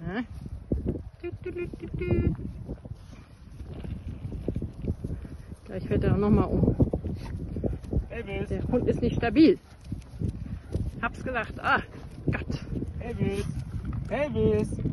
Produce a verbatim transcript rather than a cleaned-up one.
Ja. Tü, tü, tü, tü, tü. Gleich fällt er auch noch mal um. Elvis. Der Hund ist nicht stabil. Hab's gesagt. Ah, Gott. Elvis. Elvis.